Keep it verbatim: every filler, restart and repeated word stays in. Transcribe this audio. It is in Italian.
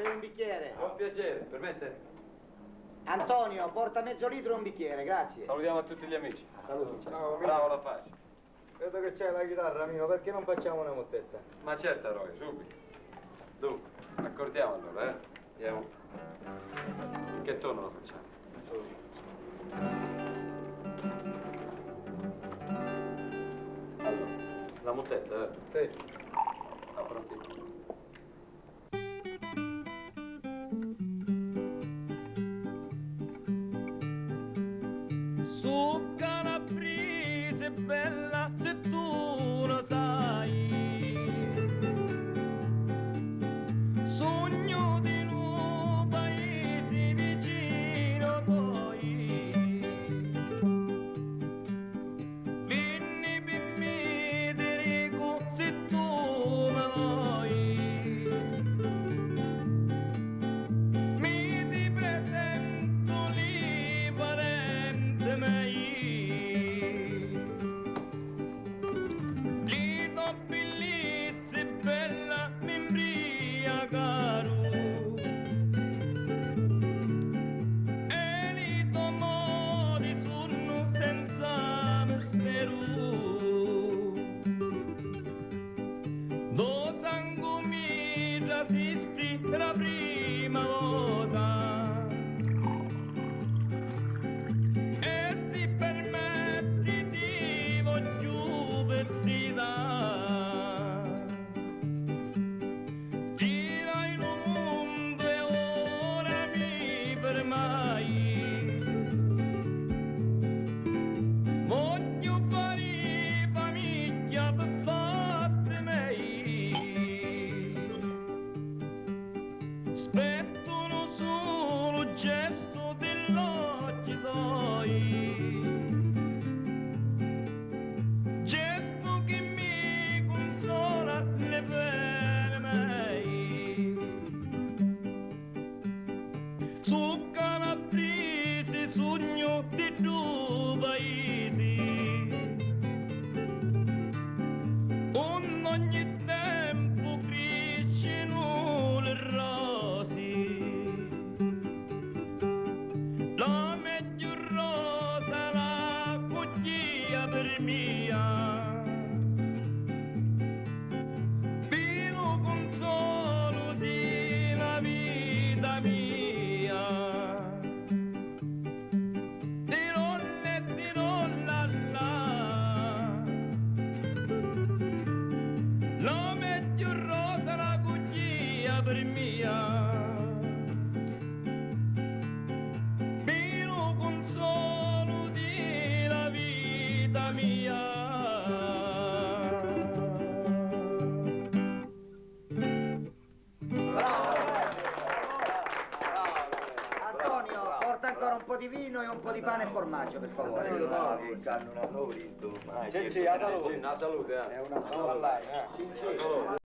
per un bicchiere. Con piacere, permette? Antonio, porta mezzo litro e un bicchiere, grazie. Salutiamo a tutti gli amici. Saluti. Ciao, bravo la pace. Vedo che c'hai la chitarra, amico, perché non facciamo una mottetta? Ma certo, Roy, subito. Dunque, accordiamo allora, eh? Vediamo. In che tono lo facciamo? Allora, la mottetta, eh? Sì. Ah, pronti? Su Calabrese bella se tu lo sai, sogno di un paese vicino poi, vieni per me Federico se tu mi vuoi, mi ti presento lì parente miei. Bellezza bella mi imbriagaru e li tomori sono senza mistero do sangue mi rasisti la prima volta e si permetti di voglio pezzita. Voglio fare famiglia per fatte mei, aspetto uno solo gesto dell'occhio tuoi, gesto che mi consola le pene mei. Su Calabrese sogno di due paesi, on ogni tempo crescono le rose, la meglio rosa la cuglia per mia, vino consolo di la vita mia. La meglio rosa la cuglia per mia, vino consolo di la vita mia. Antonio, porta ancora un po' di vino e un po' di pane e formaggio, per favore. Canno non l'ho visto mai. C'è, c'è, la salute. La salute, eh. È una parola, eh.